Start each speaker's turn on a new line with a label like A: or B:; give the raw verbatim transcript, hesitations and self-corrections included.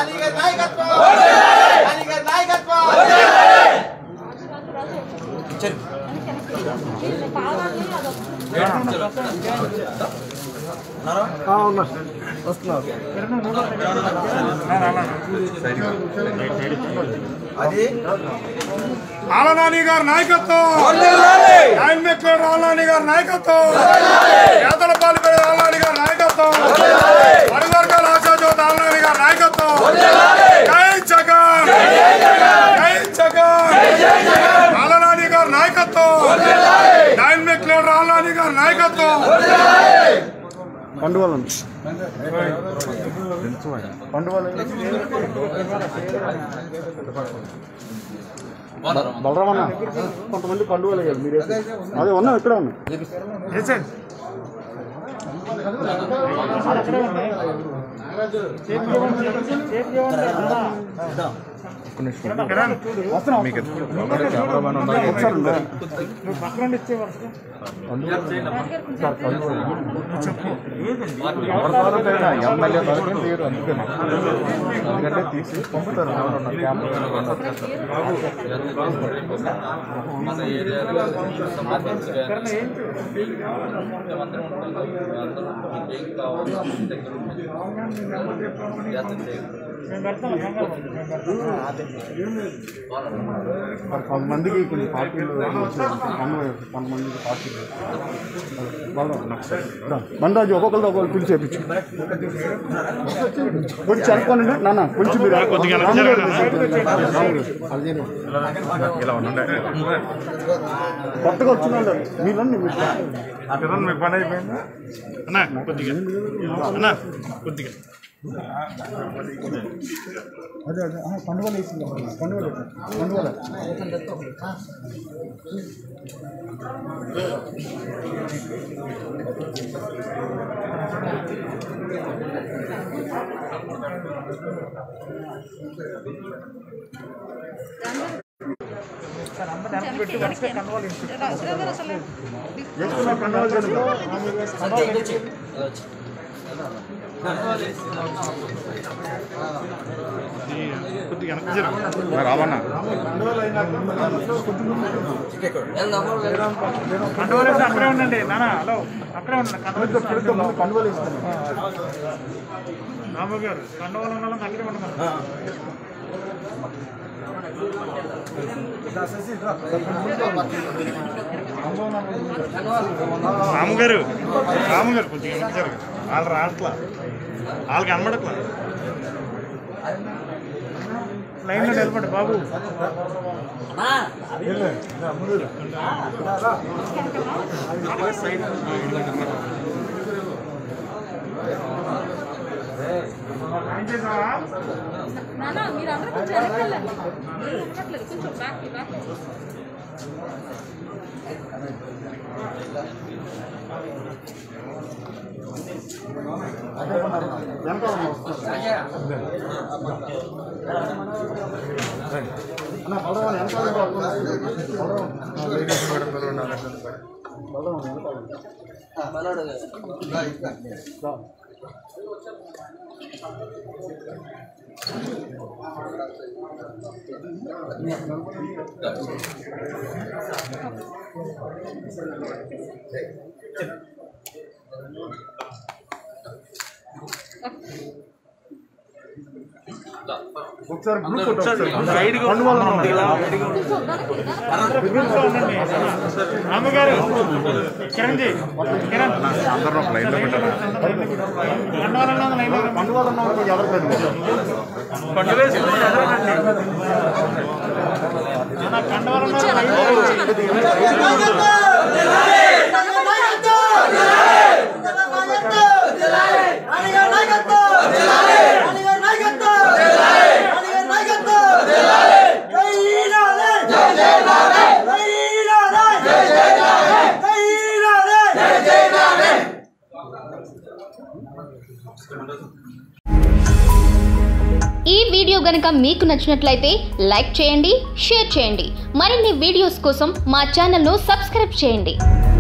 A: ఆలనాని గారి నాయకత్వం, ఆలనాని గారి నాయకత్వం, యాదలపాలి ఆలనాని గారి నాయకత్వం, వరవర్గాల ఆశాజ్యోతి ఆలనాని గారి నాయకత్వం. జై జగన్, జై జగన్. ఆలనాని గారి నాయకత్వం, డైనమిక్ లీడర్ ఆలనాని గారి నాయకత్వం. పండుగలు బలరామన్న కొంతమంది పండుగలు అయ్యారు మీరు అదే ఉన్నాం ఇక్కడ ఉన్నాం ఎమ్మెల్యే లేరు అందుకని ఎందుకంటే తీసి పంపుతారు కొంతమందికి కొన్ని పార్టీలు కొంతమందికి పార్టీలు మనరాజు ఒక్కొక్కరు ఒక్కొక్కరు పిలిచి చేపించు కొంచెం అనుకోండి నాన్న కొంచెం మీరు కొత్తగా వచ్చిన మీరండి మీకు పని అయిపోయిందా అన్నా కొద్దిగా అన్నా కొద్దిగా అదే అదే పండుగలు వేసింది పండుగలు పండుగలు రావన్నా అక్కడే ఉండండి నానా హలో అక్కడే ఉండండి కండువలు ఇస్తాను రాము గారు కండువలు ఉన్న వాళ్ళని అక్కడే ఉండమన్నారు రాము గారు రాము గారు కొద్దిగా ఇచ్చారు వాళ్ళు రాట్లా వాళ్ళకి అనబడట్లా లైన్లో నిలబడి బాబు
B: మీరందరూ కొంచెం వెనకాలండి కొంచెం బ్యాక్ బ్యాక్
A: ఒకసారి రామగారు కిరణ్ జీ కిరణ్ అందరూ లైన్లో పెట్టారు పండుగలు
C: ఈ వీడియో గనుక మీకు నచ్చినట్లయితే లైక్ చేయండి, షేర్ చేయండి. మరిన్ని వీడియోస్ కోసం మా ఛానల్ను సబ్స్క్రైబ్ చేయండి.